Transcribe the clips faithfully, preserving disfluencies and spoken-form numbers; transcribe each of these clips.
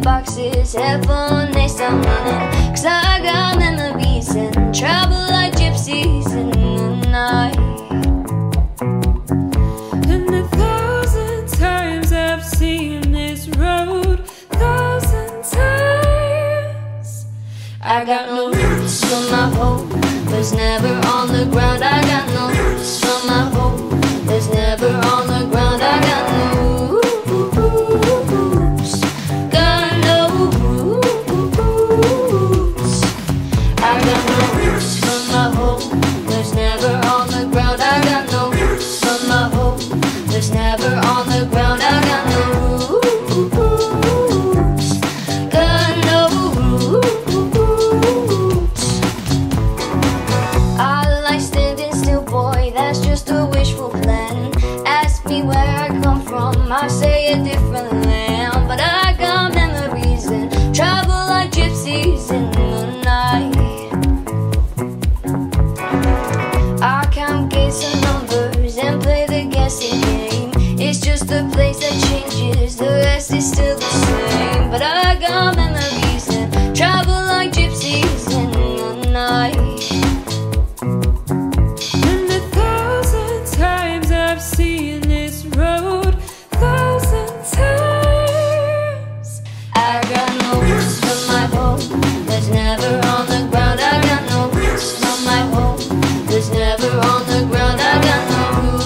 boxes, headphone, they start running. Cause I got memories and travel like gypsies in the night. And a thousand times I've seen this road, thousand times. I got no roots for my hope, was never on the ground. I got no roots for my hope, was never on the ground. I got no roots, got no roots. I got no roots for my hope, was never on the ground. I got no roots for my hope, was never on the ground. I got no roots, got no roots. I like standing still, boy, that's just a wishful plan. Ask me where I come from, I say a different land. But I got memories and travel like gypsies in the night. I count gates and numbers and play the guessing game. It's just a place that changes, the rest is still the same. But I got memories and travel like gypsies in the night. And a thousand times I've seen this road, thousand times. I got no roots for my hope, was never on the ground. I got no roots for my hope, was never on the ground. I got no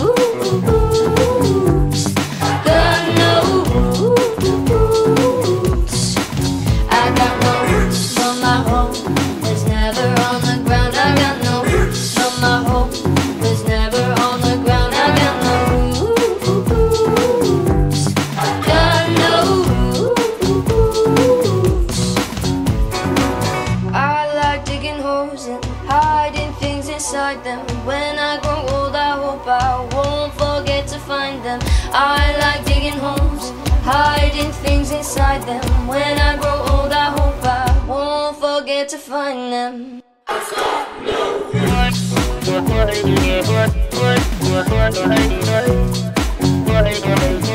roots, got no roots. I got no roots for my hope, was never on the ground. I got no roots for my hope, was never on the ground. I got no roots, got no roots. I like digging holes and hiding things inside them. When I grow old, I hope I won't forget to find them. I like digging holes, hiding things inside them. When I grow old, I hope I won't forget to find them. What